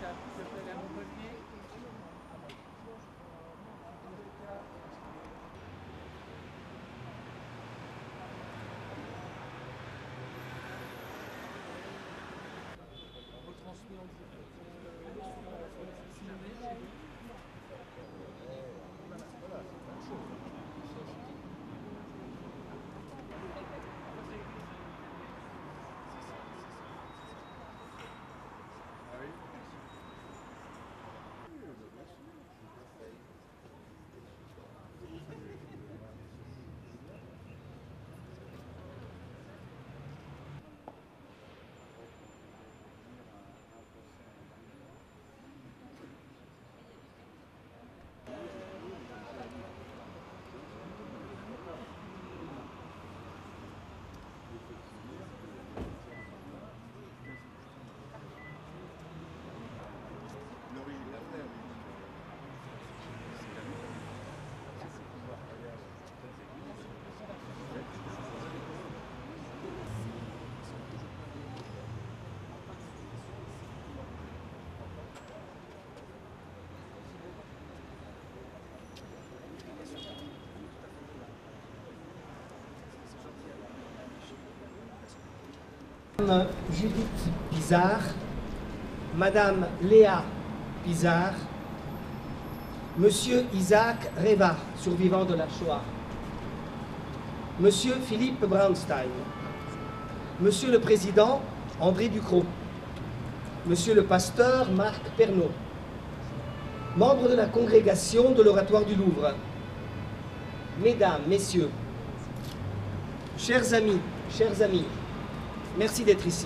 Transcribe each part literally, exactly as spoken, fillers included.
Madame Judith Pizarre, Madame Léa Pizarre, Monsieur Isaac Reva, survivant de la Shoah, Monsieur Philippe Braunstein, Monsieur le Président André Ducrot, Monsieur le Pasteur Marc Pernaut, membres de la congrégation de l'Oratoire du Louvre, Mesdames, Messieurs, chers amis, chers amis, merci d'être ici.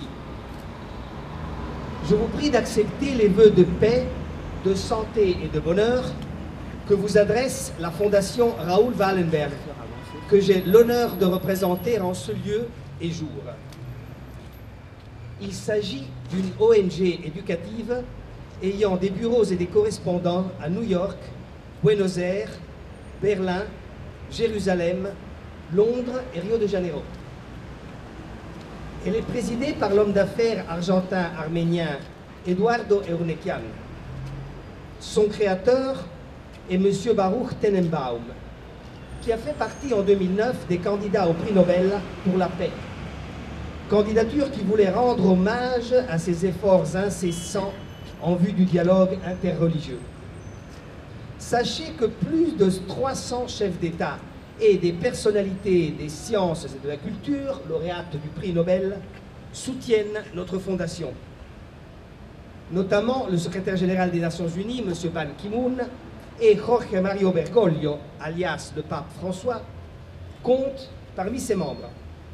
Je vous prie d'accepter les vœux de paix, de santé et de bonheur que vous adresse la Fondation Raoul Wallenberg, que j'ai l'honneur de représenter en ce lieu et jour. Il s'agit d'une O N G éducative ayant des bureaux et des correspondants à New York, Buenos Aires, Berlin, Jérusalem, Londres et Rio de Janeiro. Elle est présidée par l'homme d'affaires argentin-arménien Eduardo Eurnekian. Son créateur est M. Baruch Tenenbaum, qui a fait partie en deux mille neuf des candidats au prix Nobel pour la paix. Candidature qui voulait rendre hommage à ses efforts incessants en vue du dialogue interreligieux. Sachez que plus de trois cents chefs d'État et des personnalités des sciences et de la culture, lauréates du prix Nobel, soutiennent notre fondation. Notamment le secrétaire général des Nations Unies, M. Ban Ki-moon, et Jorge Mario Bergoglio, alias le pape François, comptent parmi ses membres.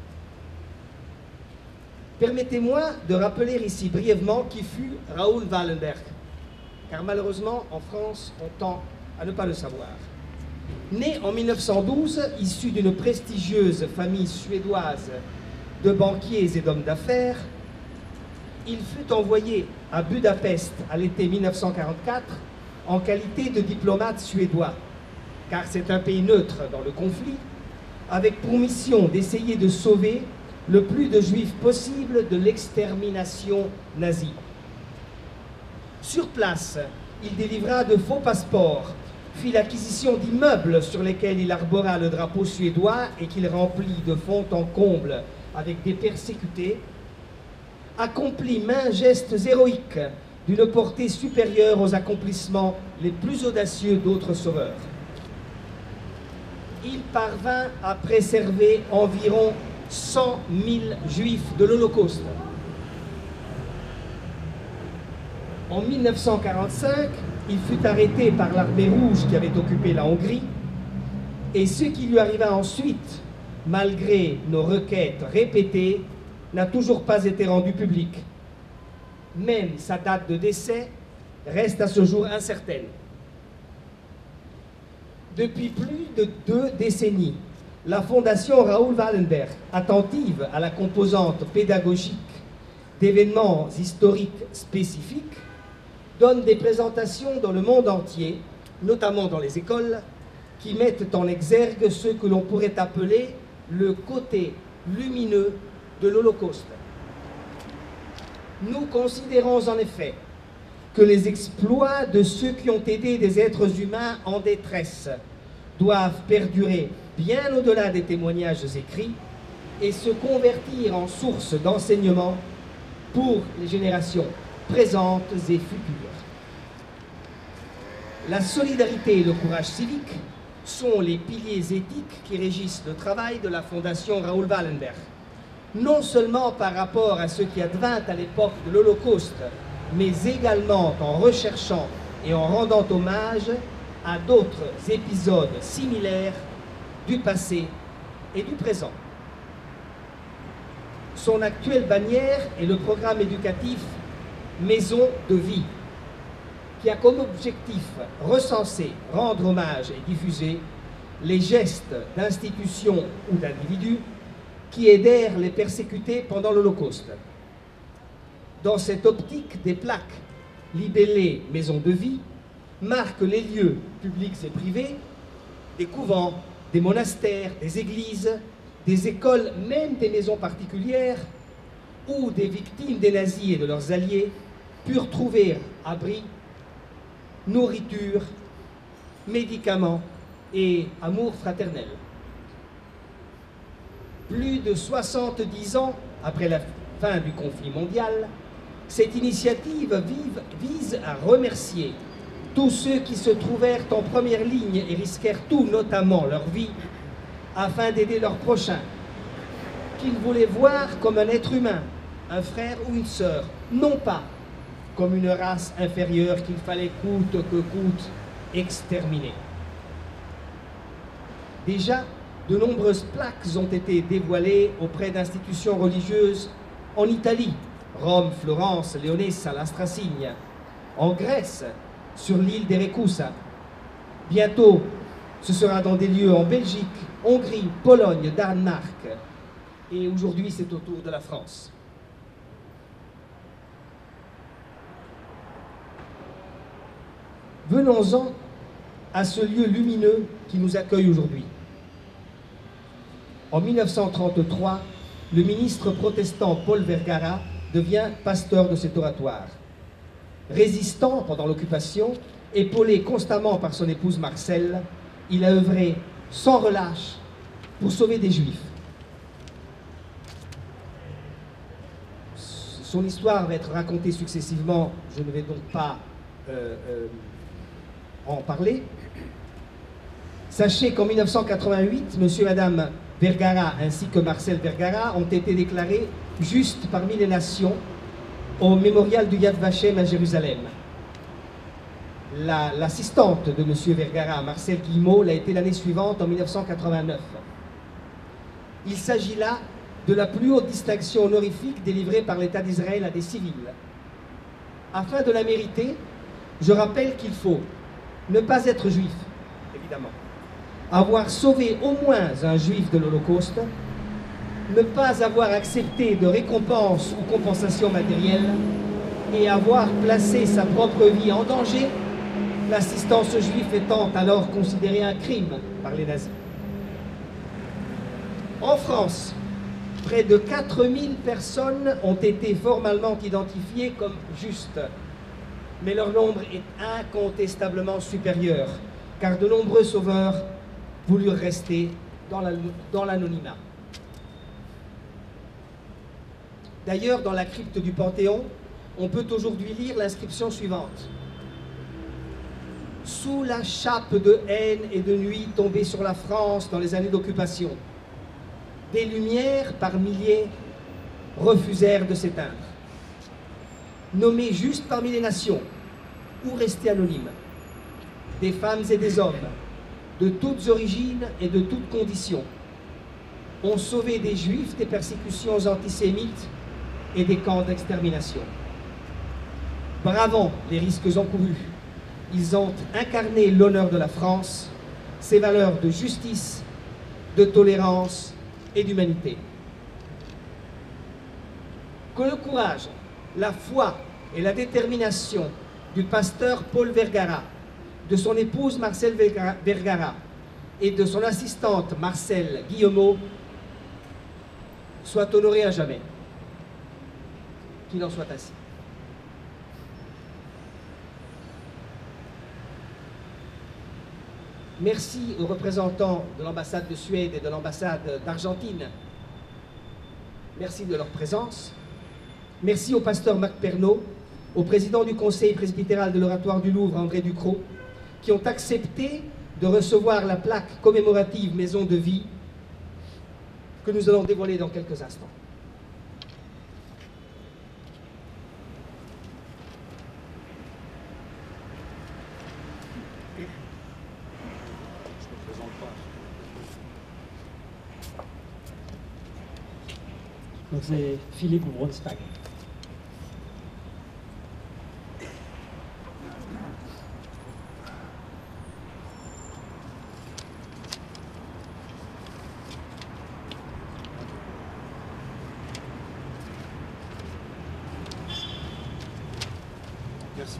Permettez-moi de rappeler ici brièvement qui fut Raoul Wallenberg, car malheureusement, en France, on tend à ne pas le savoir. Né en mille neuf cent douze, issu d'une prestigieuse famille suédoise de banquiers et d'hommes d'affaires, il fut envoyé à Budapest à l'été mille neuf cent quarante-quatre en qualité de diplomate suédois, car c'est un pays neutre dans le conflit, avec pour mission d'essayer de sauver le plus de juifs possible de l'extermination nazie. Sur place, il délivra de faux passeports, fit l'acquisition d'immeubles sur lesquels il arbora le drapeau suédois et qu'il remplit de fond en comble avec des persécutés, accomplit maints gestes héroïques d'une portée supérieure aux accomplissements les plus audacieux d'autres sauveurs. Il parvint à préserver environ cent mille juifs de l'Holocauste. En mille neuf cent quarante-cinq, il fut arrêté par l'armée rouge qui avait occupé la Hongrie, et ce qui lui arriva ensuite, malgré nos requêtes répétées, n'a toujours pas été rendu public. Même sa date de décès reste à ce jour incertaine. Depuis plus de deux décennies, la Fondation Raoul Wallenberg, attentive à la composante pédagogique d'événements historiques spécifiques, donne des présentations dans le monde entier, notamment dans les écoles, qui mettent en exergue ce que l'on pourrait appeler le côté lumineux de l'Holocauste. Nous considérons en effet que les exploits de ceux qui ont aidé des êtres humains en détresse doivent perdurer bien au-delà des témoignages écrits et se convertir en source d'enseignement pour les générations présentes et futures. La solidarité et le courage civique sont les piliers éthiques qui régissent le travail de la Fondation Raoul Wallenberg, non seulement par rapport à ce qui advint à l'époque de l'Holocauste, mais également en recherchant et en rendant hommage à d'autres épisodes similaires du passé et du présent. Son actuelle bannière est le programme éducatif Maison de vie, qui a comme objectif recenser, rendre hommage et diffuser les gestes d'institutions ou d'individus qui aidèrent les persécutés pendant l'Holocauste. Dans cette optique, des plaques libellées Maison de vie marquent les lieux publics et privés, des couvents, des monastères, des églises, des écoles, même des maisons particulières, où des victimes des nazis et de leurs alliés purent trouver abri, nourriture, médicaments et amour fraternel. Plus de soixante-dix ans après la fin du conflit mondial, cette initiative vive vise à remercier tous ceux qui se trouvèrent en première ligne et risquèrent tout, notamment leur vie, afin d'aider leurs prochains, qu'ils voulaient voir comme un être humain, un frère ou une sœur, non pas comme une race inférieure qu'il fallait coûte que coûte exterminer. Déjà, de nombreuses plaques ont été dévoilées auprès d'institutions religieuses en Italie, Rome, Florence, Leonessa, l'Astracigne, en Grèce, sur l'île d'Erekoussa. Bientôt, ce sera dans des lieux en Belgique, Hongrie, Pologne, Danemark, et aujourd'hui c'est au tour de la France. Venons-en à ce lieu lumineux qui nous accueille aujourd'hui. En mille neuf cent trente-trois, le ministre protestant Paul Vergara devient pasteur de cet oratoire. Résistant pendant l'occupation, épaulé constamment par son épouse Marcelle, il a œuvré sans relâche pour sauver des Juifs. Son histoire va être racontée successivement, je ne vais donc pas euh, euh, en parler. Sachez qu'en mille neuf cent quatre-vingt-huit, monsieur et madame Vergara ainsi que Marcel Vergara ont été déclarés justes parmi les nations au mémorial du Yad Vashem à Jérusalem. L'assistante la, de monsieur Vergara, Marcel Guillemot, l'a été l'année suivante en mille neuf cent quatre-vingt-neuf. Il s'agit là de la plus haute distinction honorifique délivrée par l'État d'Israël à des civils. Afin de la mériter, je rappelle qu'il faut ne pas être juif, évidemment, avoir sauvé au moins un juif de l'Holocauste, ne pas avoir accepté de récompense ou compensation matérielle et avoir placé sa propre vie en danger, l'assistance aux juifs étant alors considérée un crime par les nazis. En France, près de quatre mille personnes ont été formellement identifiées comme justes, mais leur nombre est incontestablement supérieur, car de nombreux sauveurs voulurent rester dans l'anonymat. D'ailleurs, dans la crypte du Panthéon, on peut aujourd'hui lire l'inscription suivante. Sous la chape de haine et de nuit tombée sur la France dans les années d'occupation, des lumières par milliers refusèrent de s'éteindre. Nommés justes parmi les nations, ou restés anonymes, des femmes et des hommes, de toutes origines et de toutes conditions, ont sauvé des Juifs des persécutions antisémites et des camps d'extermination. Bravant les risques encourus, ils ont incarné l'honneur de la France, ses valeurs de justice, de tolérance et d'humanité. Que le courage, la foi et la détermination du pasteur Paul Vergara, de son épouse Marcel Vergara et de son assistante Marcelle Guillemot soient honorés à jamais. Qu'il en soit ainsi. Merci aux représentants de l'ambassade de Suède et de l'ambassade d'Argentine. Merci de leur présence. Merci au pasteur Marc Pernaut, au président du conseil presbytéral de l'Oratoire du Louvre, André Ducrot, qui ont accepté de recevoir la plaque commémorative Maison de Vie que nous allons dévoiler dans quelques instants. Donc c'est Philippe Brunstag. Merci.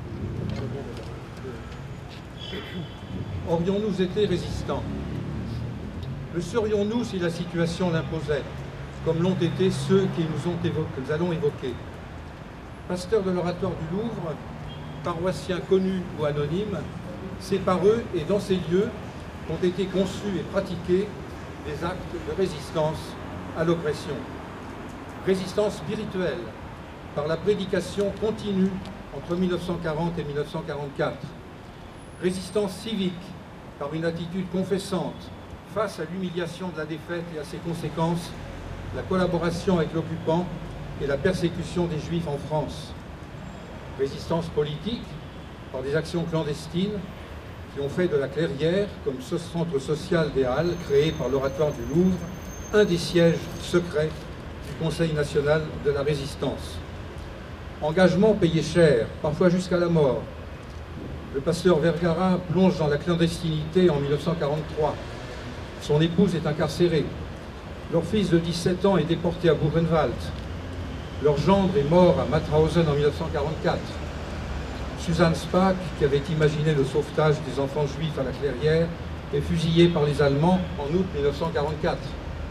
Aurions-nous été résistants? Le serions-nous si la situation l'imposait, comme l'ont été ceux qui nous ont évoqué, que nous allons évoquer? Pasteurs de l'Oratoire du Louvre, paroissiens connus ou anonymes, c'est par eux et dans ces lieux qu'ont été conçus et pratiqués des actes de résistance à l'oppression. Résistance spirituelle, par la prédication continue entre mille neuf cent quarante et mille neuf cent quarante-quatre. Résistance civique, par une attitude confessante face à l'humiliation de la défaite et à ses conséquences, la collaboration avec l'occupant et la persécution des Juifs en France. Résistance politique, par des actions clandestines qui ont fait de la Clairière, comme ce centre social des Halles créé par l'Oratoire du Louvre, un des sièges secrets du Conseil national de la résistance. Engagement payé cher, parfois jusqu'à la mort. Le pasteur Vergara plonge dans la clandestinité en mille neuf cent quarante-trois. Son épouse est incarcérée. Leur fils de dix-sept ans est déporté à Buchenwald. Leur gendre est mort à Mauthausen en mille neuf cent quarante-quatre. Suzanne Spaak, qui avait imaginé le sauvetage des enfants juifs à la Clairière, est fusillée par les Allemands en août mille neuf cent quarante-quatre.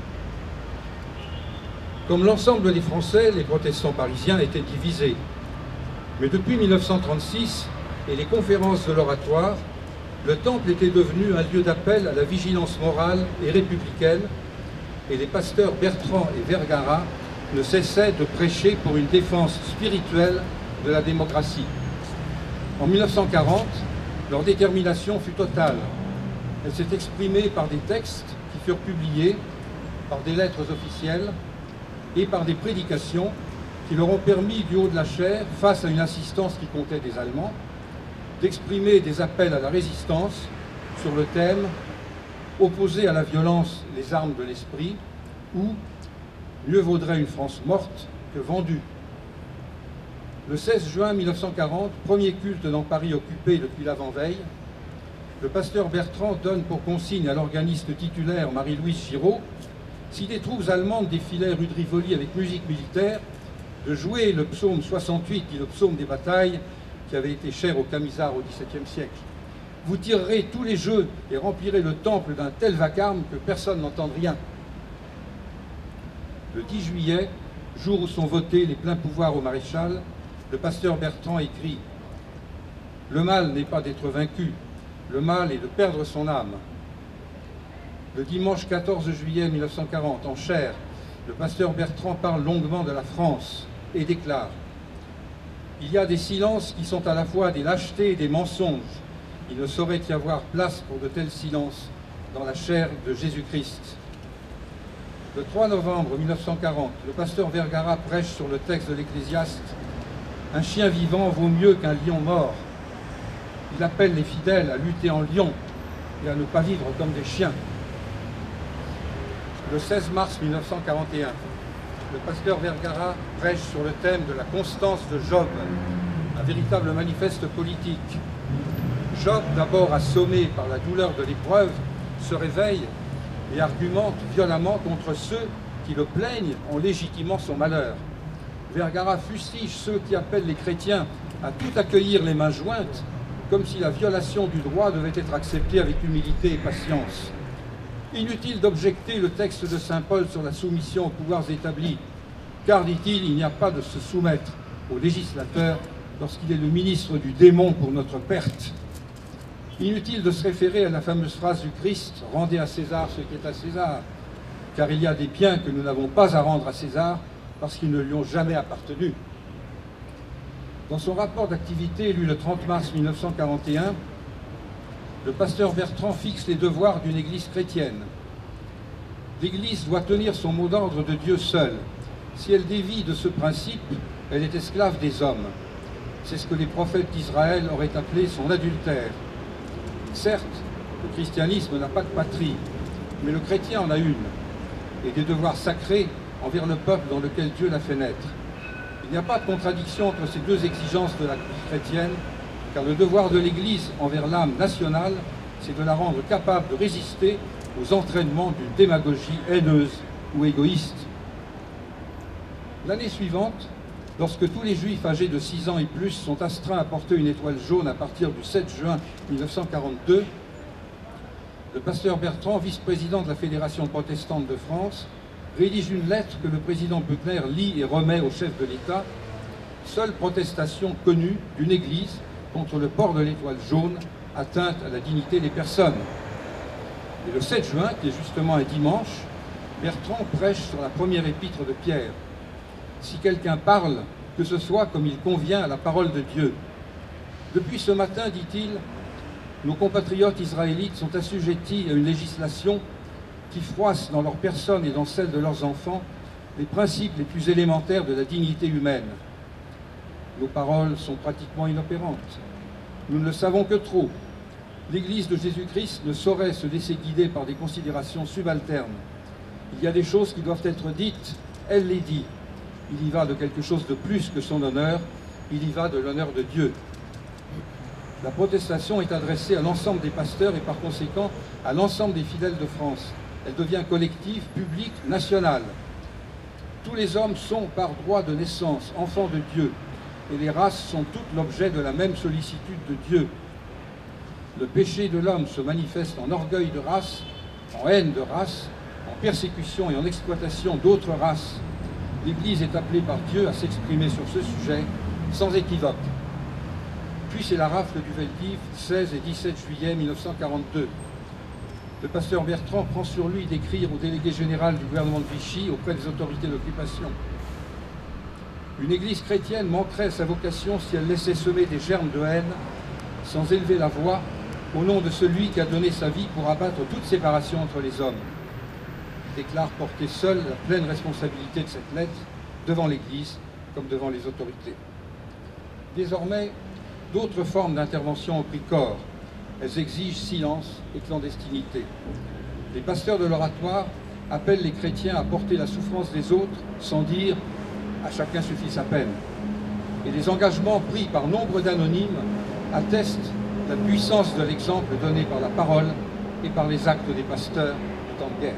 Comme l'ensemble des Français, les protestants parisiens étaient divisés. Mais depuis mille neuf cent trente-six et les conférences de l'Oratoire, le Temple était devenu un lieu d'appel à la vigilance morale et républicaine, et les pasteurs Bertrand et Vergara ne cessaient de prêcher pour une défense spirituelle de la démocratie. En mille neuf cent quarante, leur détermination fut totale. Elle s'est exprimée par des textes qui furent publiés, par des lettres officielles et par des prédications qui leur ont permis, du haut de la chaire, face à une insistance qui comptait des Allemands, d'exprimer des appels à la résistance sur le thème « Opposer à la violence les armes de l'esprit » ou « Mieux vaudrait une France morte que vendue ». Le seize juin mille neuf cent quarante, premier culte dans Paris occupé depuis l'avant-veille, le pasteur Bertrand donne pour consigne à l'organiste titulaire Marie-Louise Giraud, si des troupes allemandes défilaient rue de Rivoli avec musique militaire, de jouer le psaume soixante-huit, dit le psaume des batailles, qui avait été cher aux Camisards au dix-septième siècle. Vous tirerez tous les jeux et remplirez le temple d'un tel vacarme que personne n'entende rien. Le dix juillet, jour où sont votés les pleins pouvoirs au maréchal, le pasteur Bertrand écrit « Le mal n'est pas d'être vaincu, le mal est de perdre son âme ». Le dimanche quatorze juillet mille neuf cent quarante, en chaire, le pasteur Bertrand parle longuement de la France et déclare « Il y a des silences qui sont à la fois des lâchetés et des mensonges. Il ne saurait y avoir place pour de tels silences dans la chair de Jésus-Christ. » Le trois novembre mille neuf cent quarante, le pasteur Vergara prêche sur le texte de l'Ecclésiaste « Un chien vivant vaut mieux qu'un lion mort ». Il appelle les fidèles à lutter en lion et à ne pas vivre comme des chiens. Le seize mars mille neuf cent quarante et un, le pasteur Vergara prêche sur le thème de la constance de Job, un véritable manifeste politique. Job, d'abord assommé par la douleur de l'épreuve, se réveille et argumente violemment contre ceux qui le plaignent en légitimant son malheur. Vergara fustige ceux qui appellent les chrétiens à tout accueillir les mains jointes, comme si la violation du droit devait être acceptée avec humilité et patience. Inutile d'objecter le texte de saint Paul sur la soumission aux pouvoirs établis, car, dit-il, il n'y a pas de se soumettre au législateur lorsqu'il est le ministre du démon pour notre perte. Inutile de se référer à la fameuse phrase du Christ « Rendez à César ce qui est à César », car il y a des biens que nous n'avons pas à rendre à César parce qu'ils ne lui ont jamais appartenu. Dans son rapport d'activité élu le trente mars mille neuf cent quarante et un, le pasteur Bertrand fixe les devoirs d'une Église chrétienne. L'Église doit tenir son mot d'ordre de Dieu seul. Si elle dévie de ce principe, elle est esclave des hommes. C'est ce que les prophètes d'Israël auraient appelé son adultère. Certes, le christianisme n'a pas de patrie, mais le chrétien en a une, et des devoirs sacrés envers le peuple dans lequel Dieu l'a fait naître. Il n'y a pas de contradiction entre ces deux exigences de la vie chrétienne, car le devoir de l'Église envers l'âme nationale, c'est de la rendre capable de résister aux entraînements d'une démagogie haineuse ou égoïste. L'année suivante, lorsque tous les Juifs âgés de six ans et plus sont astreints à porter une étoile jaune à partir du sept juin mille neuf cent quarante-deux, le pasteur Bertrand, vice-président de la Fédération protestante de France, rédige une lettre que le président Buckner lit et remet au chef de l'État, seule protestation connue d'une Église contre le port de l'étoile jaune, atteinte à la dignité des personnes. Et le sept juin, qui est justement un dimanche, Bertrand prêche sur la première épître de Pierre. Si quelqu'un parle, que ce soit comme il convient à la parole de Dieu. Depuis ce matin, dit-il, nos compatriotes israélites sont assujettis à une législation qui froisse dans leur personne et dans celle de leurs enfants les principes les plus élémentaires de la dignité humaine. Nos paroles sont pratiquement inopérantes. Nous ne le savons que trop. L'Église de Jésus-Christ ne saurait se laisser guider par des considérations subalternes. Il y a des choses qui doivent être dites, elle les dit. Il y va de quelque chose de plus que son honneur, il y va de l'honneur de Dieu. La protestation est adressée à l'ensemble des pasteurs et par conséquent à l'ensemble des fidèles de France. Elle devient collective, publique, nationale. Tous les hommes sont par droit de naissance enfants de Dieu et les races sont toutes l'objet de la même sollicitude de Dieu. Le péché de l'homme se manifeste en orgueil de race, en haine de race, en persécution et en exploitation d'autres races. L'Église est appelée par Dieu à s'exprimer sur ce sujet sans équivoque. Puis c'est la rafle du Veldiv, seize et dix-sept juillet mille neuf cent quarante-deux. Le pasteur Bertrand prend sur lui d'écrire au délégué général du gouvernement de Vichy auprès des autorités d'occupation. Une Église chrétienne manquerait à sa vocation si elle laissait semer des germes de haine sans élever la voix au nom de celui qui a donné sa vie pour abattre toute séparation entre les hommes. Il déclare porter seul la pleine responsabilité de cette lettre devant l'Église comme devant les autorités. Désormais, d'autres formes d'intervention ont pris corps. Elles exigent silence et clandestinité. Les pasteurs de l'oratoire appellent les chrétiens à porter la souffrance des autres sans dire « à chacun suffit sa peine ». Et les engagements pris par nombre d'anonymes attestent la puissance de l'exemple donné par la parole et par les actes des pasteurs du temps de guerre.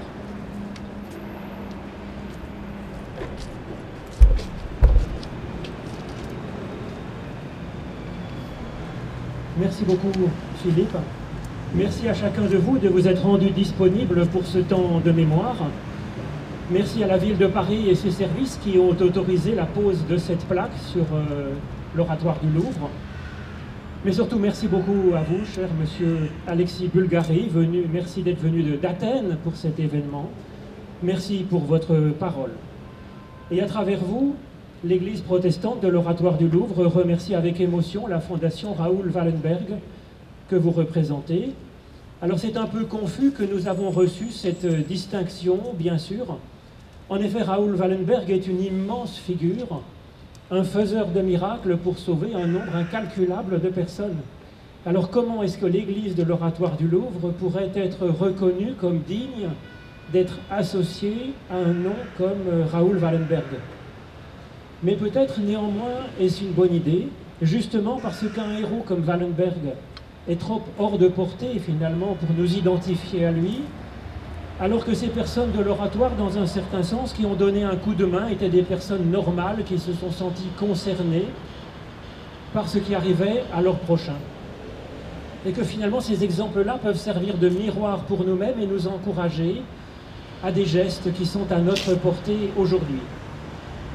Merci beaucoup, Philippe. Merci à chacun de vous de vous être rendu disponible pour ce temps de mémoire. Merci à la ville de Paris et ses services qui ont autorisé la pose de cette plaque sur euh, l'oratoire du Louvre. Mais surtout, merci beaucoup à vous, cher monsieur Alexis Bulgari. Venu, merci d'être venu d'Athènes pour cet événement. Merci pour votre parole. Et à travers vous, l'Église protestante de l'Oratoire du Louvre remercie avec émotion la Fondation Raoul Wallenberg que vous représentez. Alors c'est un peu confus que nous avons reçu cette distinction, bien sûr. En effet, Raoul Wallenberg est une immense figure, un faiseur de miracles pour sauver un nombre incalculable de personnes. Alors comment est-ce que l'Église de l'Oratoire du Louvre pourrait être reconnue comme digne d'être associée à un nom comme Raoul Wallenberg ? Mais peut-être néanmoins est-ce une bonne idée, justement parce qu'un héros comme Wallenberg est trop hors de portée finalement pour nous identifier à lui, alors que ces personnes de l'oratoire, dans un certain sens, qui ont donné un coup de main, étaient des personnes normales qui se sont senties concernées par ce qui arrivait à leur prochain. Et que finalement ces exemples-là peuvent servir de miroir pour nous-mêmes et nous encourager à des gestes qui sont à notre portée aujourd'hui.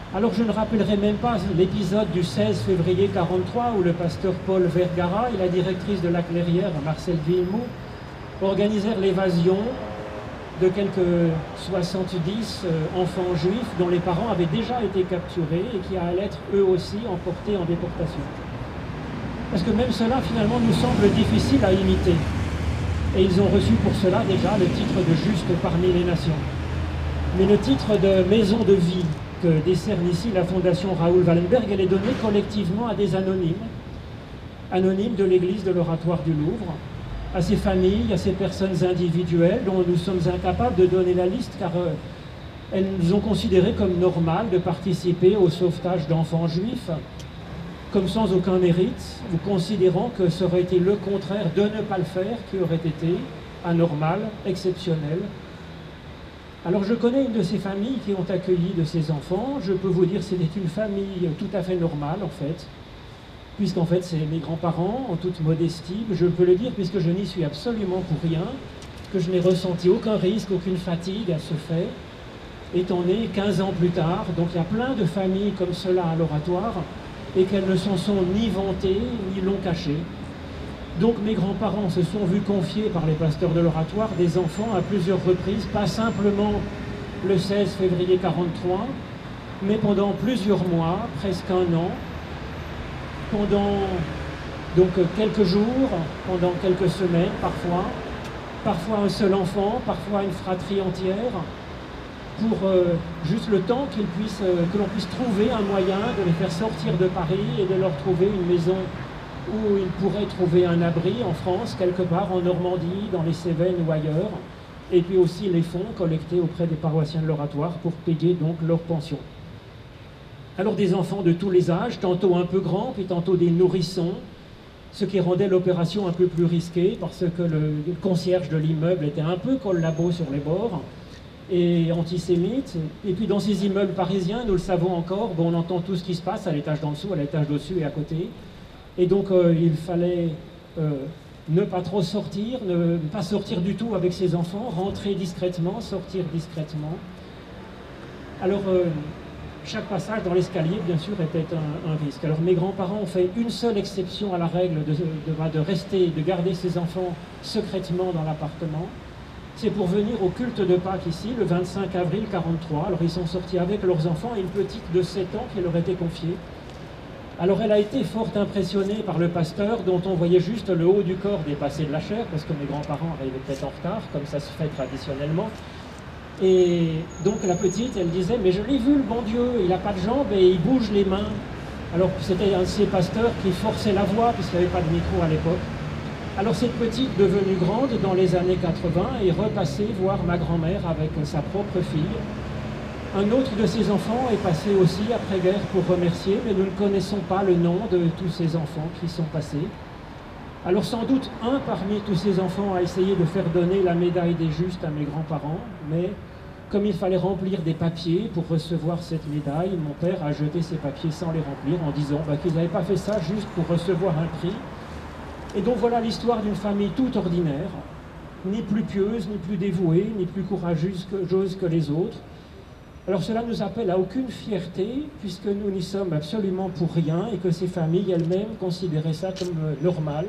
Alors je ne rappellerai même pas l'épisode du seize février mille neuf cent quarante-trois où le pasteur Paul Vergara et la directrice de la Clairière, Marcel Villemot, organisèrent l'évasion de quelques soixante-dix enfants juifs dont les parents avaient déjà été capturés et qui allaient être eux aussi emportés en déportation. Parce que même cela finalement nous semble difficile à imiter. Et ils ont reçu pour cela déjà le titre de juste parmi les nations. Mais le titre de maison de vie que décerne ici la Fondation Raoul Wallenberg, elle est donnée collectivement à des anonymes, anonymes de l'église de l'Oratoire du Louvre, à ces familles, à ces personnes individuelles dont nous sommes incapables de donner la liste car euh, elles nous ont considéré comme normal de participer au sauvetage d'enfants juifs, comme sans aucun mérite, ou considérant que ça aurait été le contraire de ne pas le faire qui aurait été anormal, exceptionnel. Alors je connais une de ces familles qui ont accueilli de ces enfants. Je peux vous dire que c'était une famille tout à fait normale en fait, puisqu'en fait c'est mes grands-parents en toute modestie. Je peux le dire puisque je n'y suis absolument pour rien, que je n'ai ressenti aucun risque, aucune fatigue à ce fait, étant né quinze ans plus tard. Donc il y a plein de familles comme cela à l'Oratoire et qu'elles ne s'en sont ni vantées ni l'ont caché. Donc mes grands-parents se sont vus confier par les pasteurs de l'Oratoire des enfants à plusieurs reprises, pas simplement le seize février mille neuf cent quarante-trois, mais pendant plusieurs mois, presque un an, pendant donc quelques jours, pendant quelques semaines parfois, parfois un seul enfant, parfois une fratrie entière, pour euh, juste le temps qu'ils puissent, euh, que l'on puisse trouver un moyen de les faire sortir de Paris et de leur trouver une maison où ils pourraient trouver un abri en France, quelque part en Normandie, dans les Cévennes ou ailleurs, et puis aussi les fonds collectés auprès des paroissiens de l'Oratoire pour payer donc leur pension. Alors des enfants de tous les âges, tantôt un peu grands, puis tantôt des nourrissons, ce qui rendait l'opération un peu plus risquée, parce que le, le concierge de l'immeuble était un peu collabo sur les bords, et antisémite. Et puis dans ces immeubles parisiens, nous le savons encore, bon, on entend tout ce qui se passe à l'étage d'en dessous, à l'étage d'au-dessus et à côté. Et donc euh, il fallait euh, ne pas trop sortir, ne pas sortir du tout avec ses enfants, rentrer discrètement, sortir discrètement. Alors euh, chaque passage dans l'escalier, bien sûr, était un, un risque. Alors mes grands-parents ont fait une seule exception à la règle de, de, de rester, de garder ses enfants secrètement dans l'appartement. C'est pour venir au culte de Pâques ici, le vingt-cinq avril mille neuf cent quarante-trois. Alors ils sont sortis avec leurs enfants et une petite de sept ans qui leur était confiée. Alors elle a été fort impressionnée par le pasteur dont on voyait juste le haut du corps dépasser de la chair, parce que mes grands-parents arrivaient peut-être en retard, comme ça se fait traditionnellement. Et donc la petite, elle disait, mais je l'ai vu le bon Dieu, il n'a pas de jambes et il bouge les mains. Alors c'était un de ces pasteurs qui forçait la voix, puisqu'il n'y avait pas de micro à l'époque. Alors cette petite, devenue grande dans les années quatre-vingt, est repassée voir ma grand-mère avec sa propre fille. Un autre de ses enfants est passé aussi après-guerre pour remercier, mais nous ne connaissons pas le nom de tous ces enfants qui sont passés. Alors sans doute un parmi tous ces enfants a essayé de faire donner la médaille des justes à mes grands-parents, mais comme il fallait remplir des papiers pour recevoir cette médaille, mon père a jeté ces papiers sans les remplir en disant bah, qu'ils n'avaient pas fait ça juste pour recevoir un prix. Et donc voilà l'histoire d'une famille toute ordinaire, ni plus pieuse, ni plus dévouée, ni plus courageuse que, que les autres. Alors cela nous appelle à aucune fierté, puisque nous n'y sommes absolument pour rien, et que ces familles elles-mêmes considéraient ça comme normal.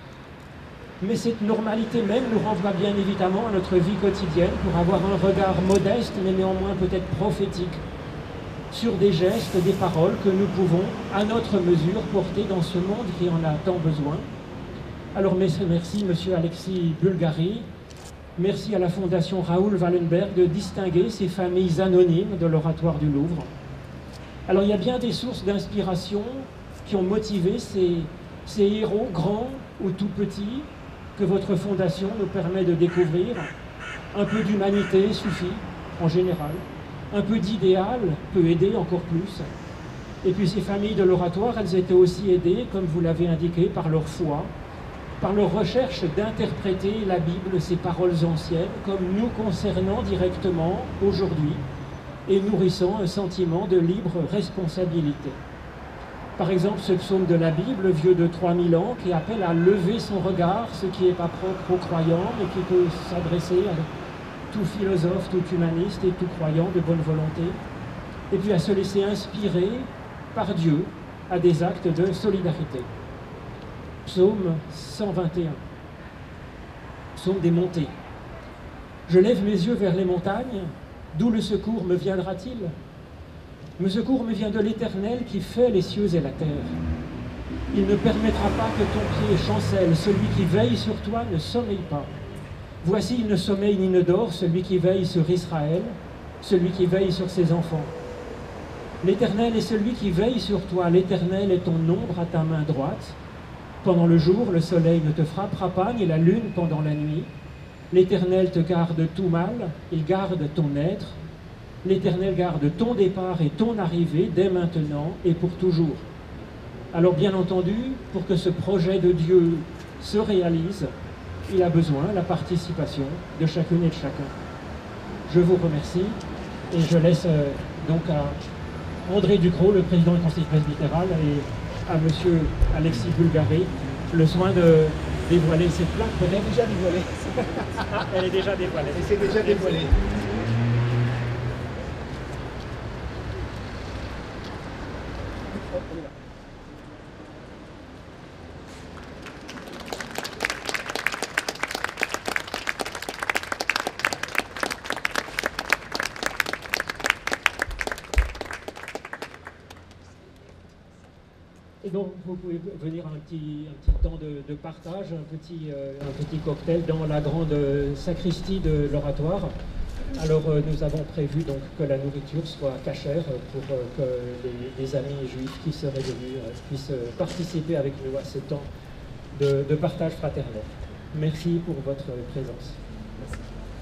Mais cette normalité même nous renvoie bien évidemment à notre vie quotidienne, pour avoir un regard modeste, mais néanmoins peut-être prophétique, sur des gestes, des paroles que nous pouvons, à notre mesure, porter dans ce monde qui en a tant besoin. Alors merci Monsieur Alexis Bulgari, merci à la Fondation Raoul Wallenberg de distinguer ces familles anonymes de l'Oratoire du Louvre. Alors il y a bien des sources d'inspiration qui ont motivé ces, ces héros grands ou tout petits que votre fondation nous permet de découvrir. Un peu d'humanité suffit, en général. Un peu d'idéal peut aider encore plus. Et puis ces familles de l'Oratoire, elles étaient aussi aidées, comme vous l'avez indiqué, par leur foi, par leur recherche d'interpréter la Bible, ses paroles anciennes, comme nous concernant directement aujourd'hui et nourrissant un sentiment de libre responsabilité. Par exemple, ce psaume de la Bible, vieux de trois mille ans, qui appelle à lever son regard, ce qui n'est pas propre aux croyants, mais qui peut s'adresser à tout philosophe, tout humaniste et tout croyant de bonne volonté. et puis à se laisser inspirer par Dieu à des actes de solidarité. Psaume cent vingt et un, psaume des montées. Je lève mes yeux vers les montagnes, d'où le secours me viendra-t-il? Le secours me vient de l'Éternel qui fait les cieux et la terre. Il ne permettra pas que ton pied chancelle, celui qui veille sur toi ne sommeille pas. Voici, il ne sommeille ni ne dort, celui qui veille sur Israël, celui qui veille sur ses enfants. L'Éternel est celui qui veille sur toi, l'Éternel est ton ombre à ta main droite. Pendant le jour, le soleil ne te frappera pas, ni la lune pendant la nuit. L'Éternel te garde tout mal, il garde ton être. L'Éternel garde ton départ et ton arrivée dès maintenant et pour toujours. Alors bien entendu, pour que ce projet de Dieu se réalise, il a besoin de la participation de chacune et de chacun. Je vous remercie et je laisse euh, donc à André Ducrot, le président du Conseil presbytéral, et à monsieur Alexis Bulgaré, le soin de dévoiler cette plaque. Elle est déjà dévoilée. Ah, elle est déjà dévoilée. Et c'est déjà dévoilé. Et donc, vous pouvez venir un petit, un petit temps de, de partage, un petit, euh, un petit cocktail dans la grande sacristie de l'oratoire. Alors, euh, nous avons prévu donc que la nourriture soit cachère pour euh, que les, les amis juifs qui seraient venus euh, puissent participer avec nous à ce temps de, de partage fraternel. Merci pour votre présence. Merci.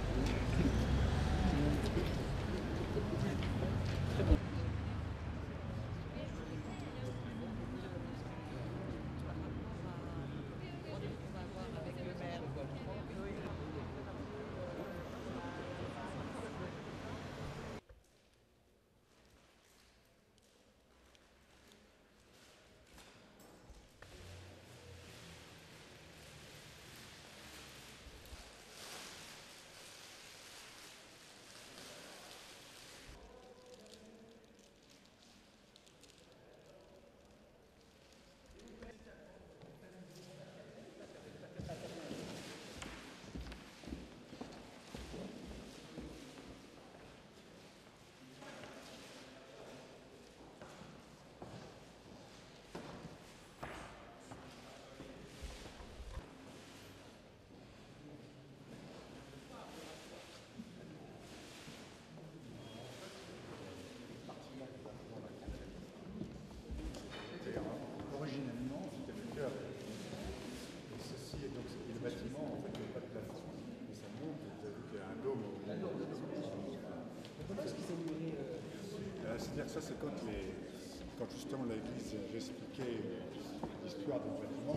C'est-à-dire que ça, c'est quand, les, quand justement l'Église expliquait l'histoire du bâtiment.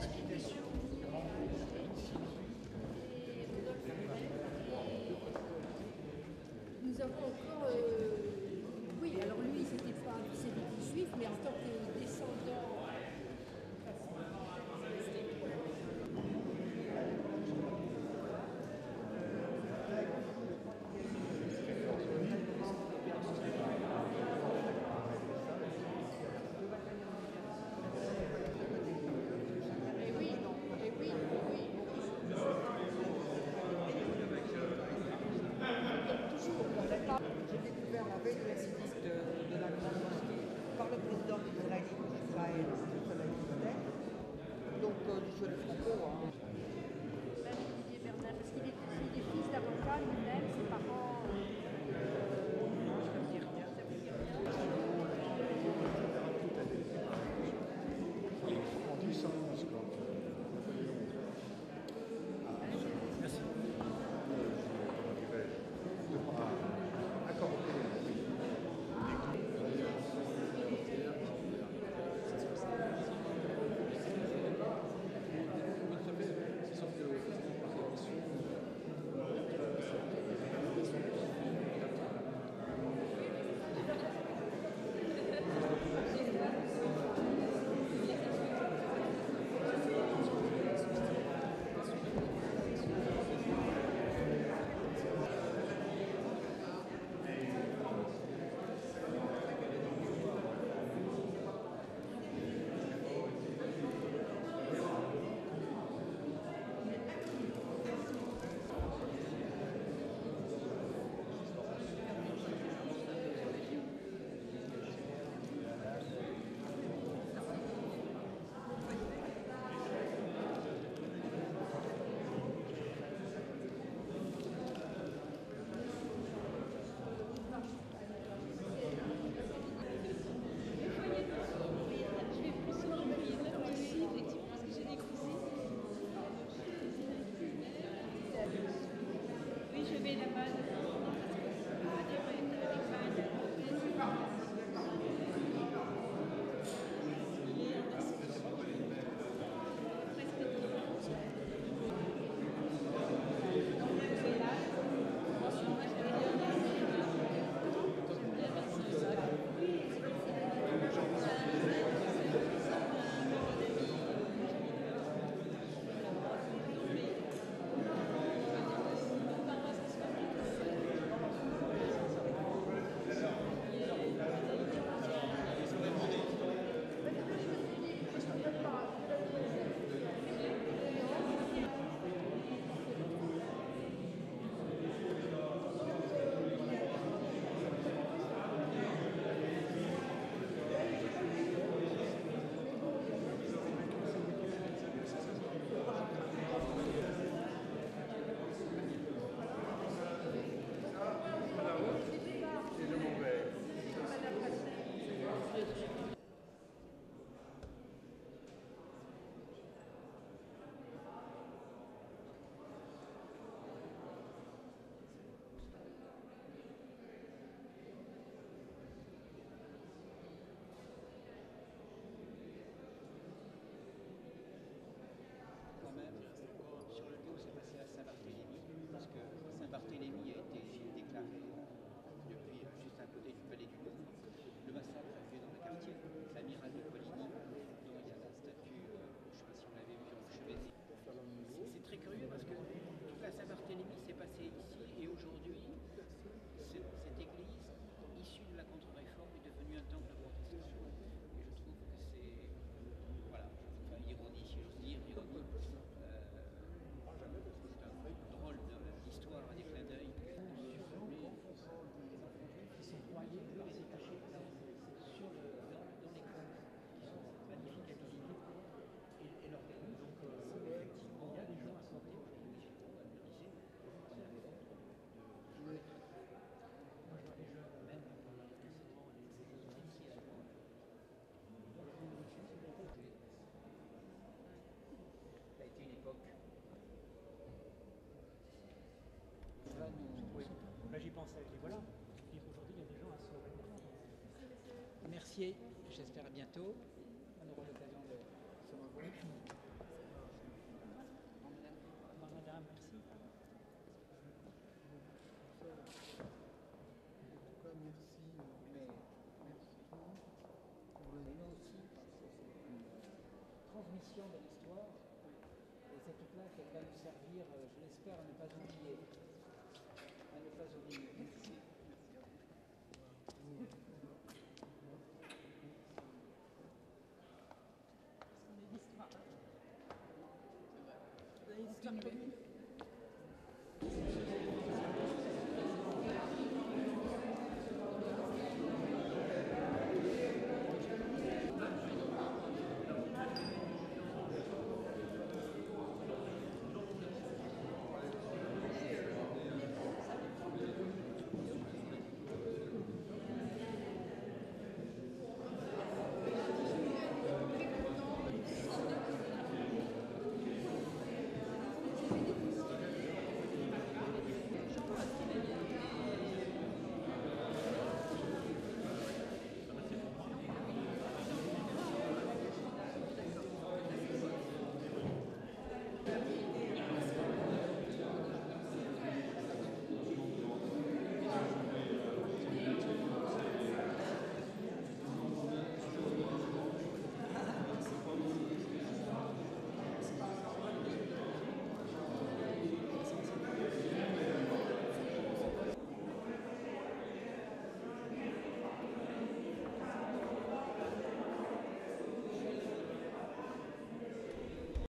Nous avons encore, euh, oui, alors lui, c'était pas c'est juif, mais en tant que descendant. remercier. J'espère à bientôt. On aura l'occasion de se revoir. Madame, merci. En tout cas, merci. Mais, merci. Et nous aussi, parce que c'est une transmission de l'histoire. Et cette plaque, elle va nous servir, je l'espère, à ne pas oublier. À ne pas oublier. Merci. L'histoire. L'histoire commune.